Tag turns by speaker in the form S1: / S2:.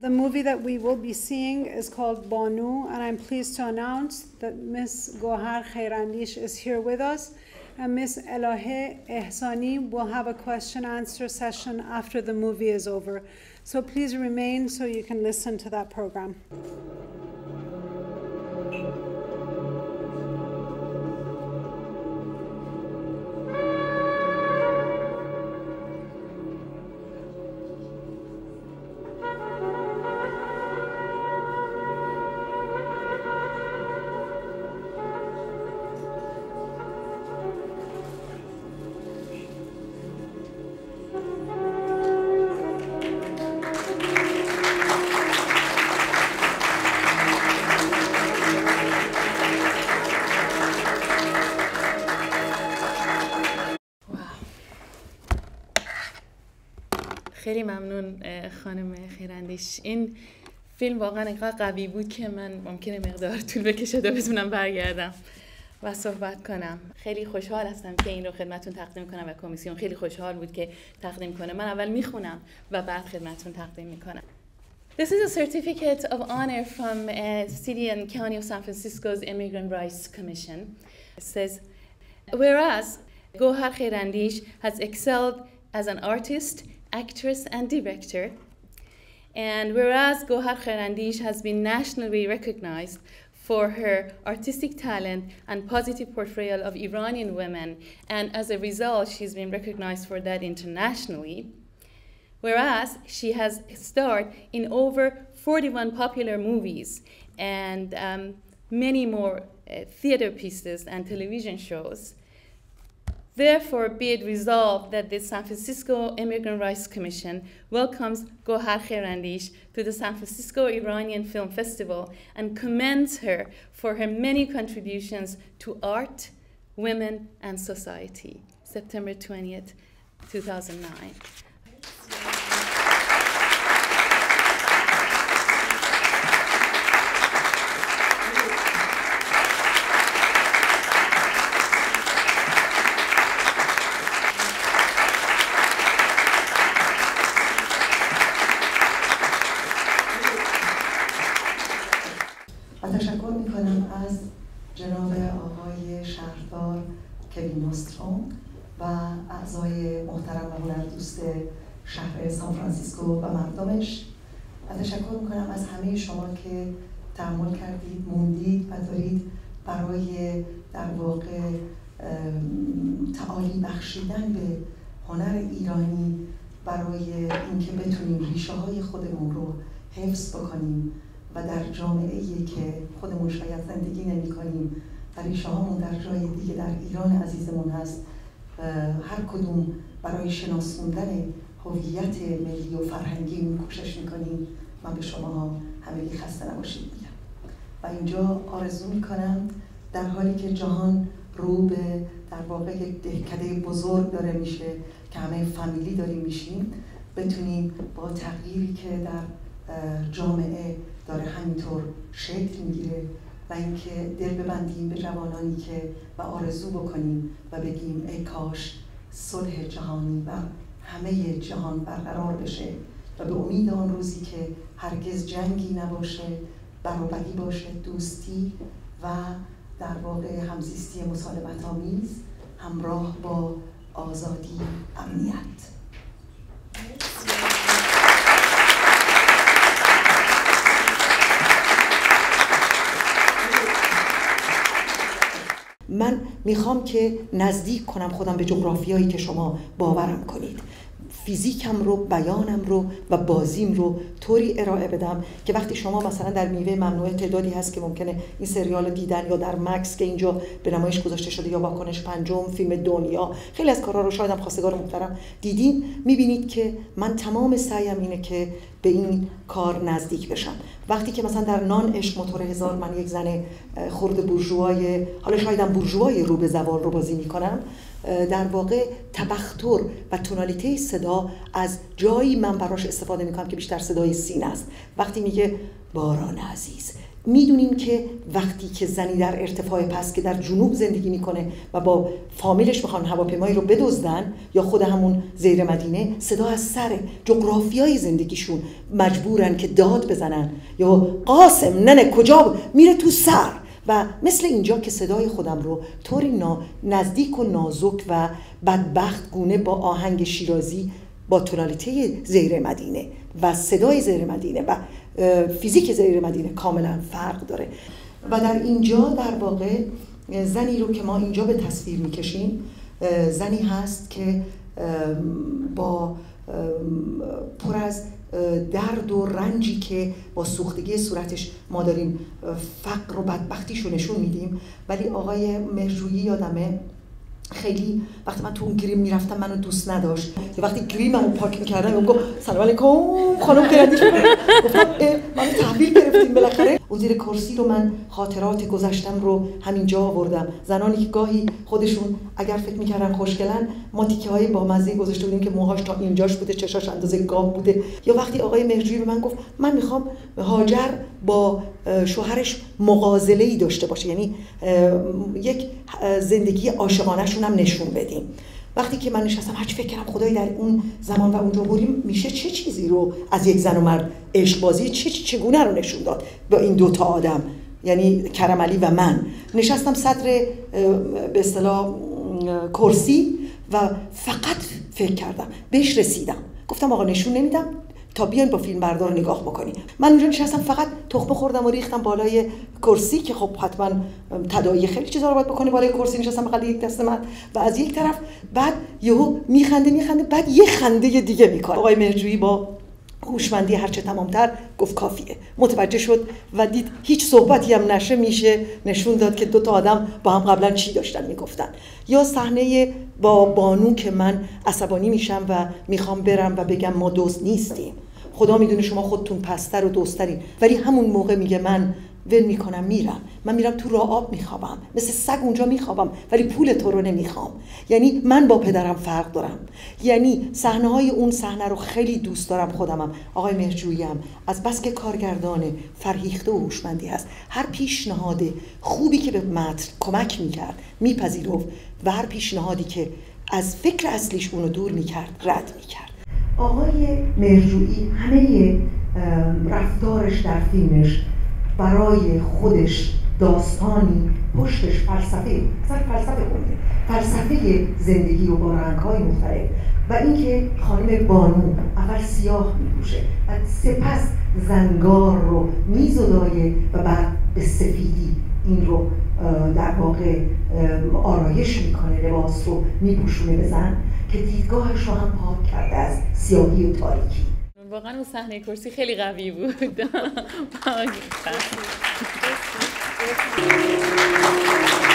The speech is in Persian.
S1: The movie that we will be seeing is called Banu, and I'm pleased to announce that Ms. Gohar Khairandish is here with us, and Ms. Elahe Ehsani will have a question-answer session after the movie is over. So please remain so you can listen to that program.
S2: خیلی ممنون خانم خیراندیش. این فیلم واقعا اینقدر قوی بود که من ممکنه مقدار طول بکشه تا بتونم برگردم و صحبت کنم. خیلی خوشحال هستم که این رو خدمتتون تقدیم کنم و کمیسیون خیلی خوشحال بود که تقدیم کنه. من اول میخونم و بعد خدمتتون تقدیم میکنم. This is a certificate of honor from City and County of San Francisco's Immigrant Rights Commission. It says, whereas Gohar Khairandish has excelled as an artist, actress and director, and whereas Gohar Khairandish has been nationally recognized for her artistic talent and positive portrayal of Iranian women, and as a result she's been recognized for that internationally, whereas she has starred in over 41 popular movies and many more theater pieces and television shows. Therefore, be it resolved that the San Francisco Immigrant Rights Commission welcomes Gohar Khairandish to the San Francisco Iranian Film Festival and commends her for her many contributions to art, women, and society. September 20th, 2009.
S3: تشکر میکنم از جناب آقای شهردار کوین نوستروم و اعضای محترم و هنردوست شهر سان فرانسیسکو و مردمش و تشکر میکنم از همه شما که تحمل کردید، موندید و دارید برای در واقع تعالی بخشیدن به هنر ایرانی، برای اینکه بتونیم ریشه های خودمون رو حفظ بکنیم و در جامعه‌ای که خودمون شاید زندگی نمی‌کنیم و ریشه هامون در جای دیگه در ایران عزیزمون هست، هر کدوم برای شناسوندن هویت ملی و فرهنگیمون کوشش می‌کنیم. من به شما همگی خسته نباشید میگم و اینجا آرزو می‌کنم در حالی که جهان رو به در واقع یک دهکده بزرگ داره میشه که همه فامیلی داریم میشیم، بتونیم با تغییری که در جامعه داره همینطور شکل میگیره و اینکه دل ببندیم به جوانانی که و آرزو بکنیم و بگیم ای کاش صلح جهانی و همه جهان برقرار بشه و به امید آن روزی که هرگز جنگی نباشه، برابری باشه، دوستی و در واقع همزیستی مسالمت آمیز همراه با آزادی، امنیت. من میخوام که نزدیک کنم خودم به جغرافیایی که شما باورم کنید، فیزیکم رو، بیانم رو و بازیم رو طوری ارائه بدم که وقتی شما مثلا در میوه ممنوعه تعدادی هست که ممکنه این سریال دیدن یا در مکس که اینجا به نمایش گذاشته شده یا واکنش پنجم، فیلم دنیا، خیلی از کارها رو شاید هم خواستگار محترم دیدین، میبینید که من تمام سعیم اینه که به این کار نزدیک بشم. وقتی که مثلا در نان عشق موتور هزار من یک زن خرد بورژوای، حالا شایدم بورژوای رو به زوال رو بازی میکنم، در واقع تبختر و تونالیته صدا از جایی من براش استفاده میکنم که بیشتر صدای سینه است. وقتی میگه باران عزیز، میدونیم که وقتی که زنی در ارتفاع پس که در جنوب زندگی میکنه و با فامیلش میخوان هواپیمایی رو بدزدن یا خود همون زیر مدینه، صدا از سر جغرافیای زندگیشون مجبورن که داد بزنن یا قاسم ننه کجا میره تو سر. و مثل اینجا که صدای خودم رو طوری نزدیک و نازک و بدبخت گونه با آهنگ شیرازی با تونالیته زیر مدینه و صدای زیر مدینه و فیزیک زیر مدینه کاملا فرق داره. و در اینجا در واقع زنی رو که ما اینجا به تصویر میکشیم زنی هست که با پر از درد و رنجی که با سوختگی صورتش ما داریم فقر و بدبختیشو نشون میدیم. ولی آقای مهرجویی یادمه خیلی وقتی من تو اون گریم میرفتم منو دوست نداشت. وقتی گریممو پاک میکردم اون گفت سلام علیکم خانم خیرندیش. گفتم من تحویل گرفتیم بالاخره. اون زیر کرسی رو من خاطرات گذشتم رو همینجا آوردم. زنانی که گاهی خودشون اگر فکر میکردن خوشگلن، ما تیکه‌های با مزه گذاشته بودیم که موهاش تا اینجاش بوده، چشاش اندازه گاو بوده. یا وقتی آقای مهرجویی به من گفت من میخوام هاجر با شوهرش مغازله‌ای داشته باشه، یعنی یک زندگی عاشقانه‌شون هم نشون بدیم. وقتی که من نشستم هرچی فکر کردم خدای در اون زمان و اون جمهوری میشه چه چیزی رو از یک زن و مرد عشق بازی چگونه رو نشون داد با این دوتا آدم، یعنی کرم علی و من. نشستم صدر به اصطلاح کرسی و فقط فکر کردم، بهش رسیدم. گفتم آقا نشون نمیدم تا بیان با فیلم بردار نگاه بکنی. من اونجا نشستم فقط تخمه خوردم و ریختم بالای کرسی که خب حتما تداعی خیلی چیزا رو باید بکنه. بالای کرسی نشستم بغل یک دست من و از یک طرف بعد یهو میخنده بعد یه خنده دیگه میکنه. آقای مهرجویی با هوشمندی هرچه تمامتر گفت کافیه، متوجه شد و دید هیچ صحبتی هم نشه میشه نشون داد که دو تا آدم با هم قبلا چی داشتن میگفتن. یا صحنه با بانو که من عصبانی میشم و میخوام برم و بگم ما دوست نیستیم، خدا میدونه شما خودتون پستر و دوسترین، ولی همون موقع میگه من ول میکنم میرم، من میرم تو راه آب میخوابم، مثل سگ اونجا میخوابم ولی پول تو رو نمیخوام. یعنی من با پدرم فرق دارم. یعنی صحنه های اون صحنه رو خیلی دوست دارم خودمم. آقای مهرجویی هم از بس که کارگردان فرهیخته و هوشمندی هست، هر پیشنهاد خوبی که به متن کمک میکرد میپذیرفت و هر پیشنهادی که از فکر اصلیش اونو دور میکرد رد میکرد. آقای مهرجویی همه رفتارش در فیلمش برای خودش داستانی پشتش فلسفه زندگی و با رنگ‌های مختلف و اینکه خانم بانو اول سیاه می‌پوشه و سپس زنگار رو میزدایه و بعد به سفیدی این رو در واقع آرایش میکنه، لباس رو میپوشونه به زن که دیدگاهش رو هم پاک کرده از سیاهی و تاریکی.
S2: واقعا اون صحنه کرسی خیلی قوی بود.